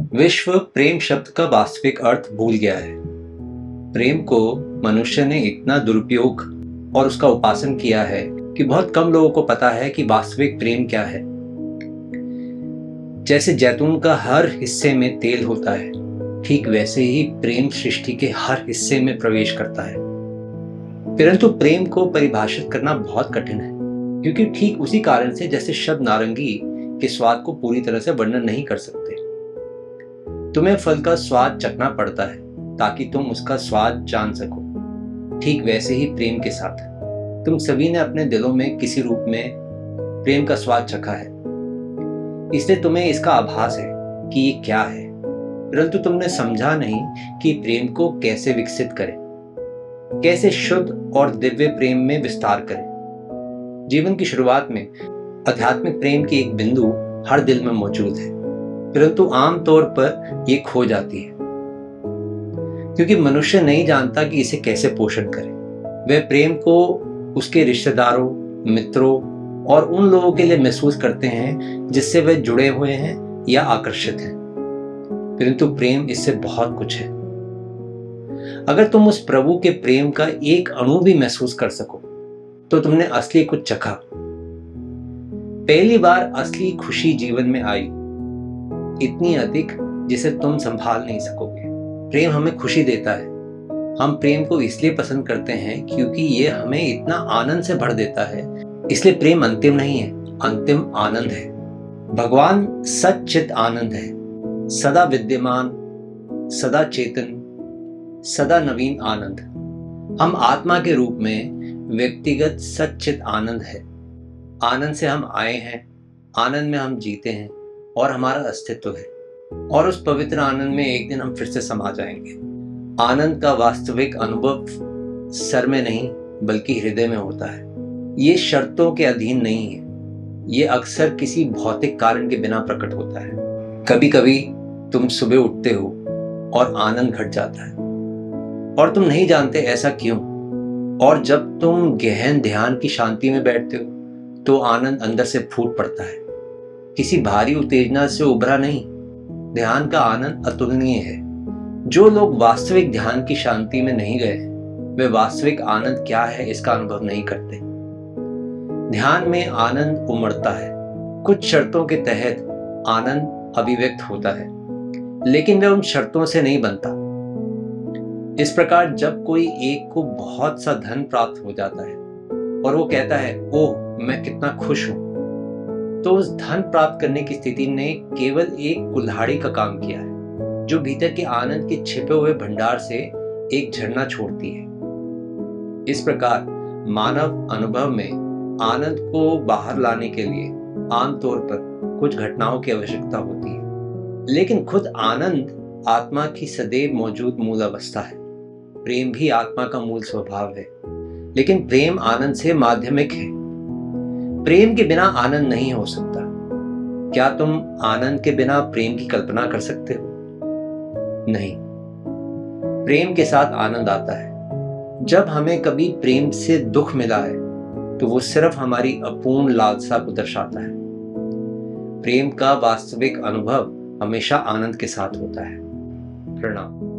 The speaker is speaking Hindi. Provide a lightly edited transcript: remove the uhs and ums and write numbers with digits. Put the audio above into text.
विश्व प्रेम शब्द का वास्तविक अर्थ भूल गया है। प्रेम को मनुष्य ने इतना दुरुपयोग और उसका उपासन किया है कि बहुत कम लोगों को पता है कि वास्तविक प्रेम क्या है। जैसे जैतून का हर हिस्से में तेल होता है, ठीक वैसे ही प्रेम सृष्टि के हर हिस्से में प्रवेश करता है। परंतु प्रेम को परिभाषित करना बहुत कठिन है, क्योंकि ठीक उसी कारण से जैसे शब्द नारंगी के स्वाद को पूरी तरह से वर्णन नहीं कर सकते। तुम्हें फल का स्वाद चखना पड़ता है ताकि तुम उसका स्वाद जान सको। ठीक वैसे ही प्रेम के साथ तुम सभी ने अपने दिलों में किसी रूप में प्रेम का स्वाद चखा है, इसलिए तुम्हें इसका आभास है कि ये क्या है, परंतु तुमने समझा नहीं कि प्रेम को कैसे विकसित करें, कैसे शुद्ध और दिव्य प्रेम में विस्तार करें। जीवन की शुरुआत में आध्यात्मिक प्रेम की एक बिंदु हर दिल में मौजूद है, परंतु आमतौर पर यह खो जाती है क्योंकि मनुष्य नहीं जानता कि इसे कैसे पोषण करे। वह प्रेम को उसके रिश्तेदारों, मित्रों और उन लोगों के लिए महसूस करते हैं जिससे वे जुड़े हुए हैं या आकर्षित हैं, परंतु प्रेम इससे बहुत कुछ है। अगर तुम उस प्रभु के प्रेम का एक अणु भी महसूस कर सको तो तुमने असली कुछ चखा। पहली बार असली खुशी जीवन में आई, इतनी अधिक जिसे तुम संभाल नहीं सकोगे। प्रेम हमें खुशी देता है। हम प्रेम को इसलिए पसंद करते हैं क्योंकि ये हमें इतना आनंद से भर देता है। इसलिए प्रेम अंतिम नहीं है, अंतिम आनंद है। भगवान सच्चित आनंद है, सदा विद्यमान, सदा चेतन, सदा नवीन आनंद। हम आत्मा के रूप में व्यक्तिगत सच्चित आनंद है। आनंद से हम आए हैं, आनंद में हम जीते हैं और हमारा अस्तित्व है, और उस पवित्र आनंद में एक दिन हम फिर से समा जाएंगे। आनंद का वास्तविक अनुभव सर में नहीं बल्कि हृदय में होता है। ये शर्तों के अधीन नहीं है, ये अक्सर किसी भौतिक कारण के बिना प्रकट होता है। कभी कभी तुम सुबह उठते हो और आनंद घट जाता है और तुम नहीं जानते ऐसा क्यों, और जब तुम गहन ध्यान की शांति में बैठते हो तो आनंद अंदर से फूट पड़ता है। किसी भारी उत्तेजना से उभरा नहीं। ध्यान का आनंद अतुलनीय है। जो लोग वास्तविक ध्यान की शांति में नहीं गए वे वास्तविक आनंद क्या है इसका अनुभव नहीं करते। ध्यान में आनंद उमड़ता है, कुछ शर्तों के तहत आनंद अभिव्यक्त होता है, लेकिन वह उन शर्तों से नहीं बनता। इस प्रकार जब कोई एक को बहुत सा धन प्राप्त हो जाता है और वो कहता है, ओह मैं कितना खुश हूं, तो उस धन प्राप्त करने की स्थिति ने केवल एक कुल्हाड़ी का काम किया है जो भीतर के आनंद के छिपे हुए भंडार से एक झरना छोड़ती है। इस प्रकार मानव अनुभव में आनंद को बाहर लाने के लिए आमतौर पर कुछ घटनाओं की आवश्यकता होती है, लेकिन खुद आनंद आत्मा की सदैव मौजूद मूल अवस्था है। प्रेम भी आत्मा का मूल स्वभाव है, लेकिन प्रेम आनंद से माध्यमिक है। प्रेम के बिना आनंद नहीं हो सकता। क्या तुम आनंद के बिना प्रेम की कल्पना कर सकते हो? नहीं। प्रेम के साथ आनंद आता है। जब हमें कभी प्रेम से दुख मिला है तो वो सिर्फ हमारी अपूर्ण लालसा को दर्शाता है। प्रेम का वास्तविक अनुभव हमेशा आनंद के साथ होता है। प्रणाम।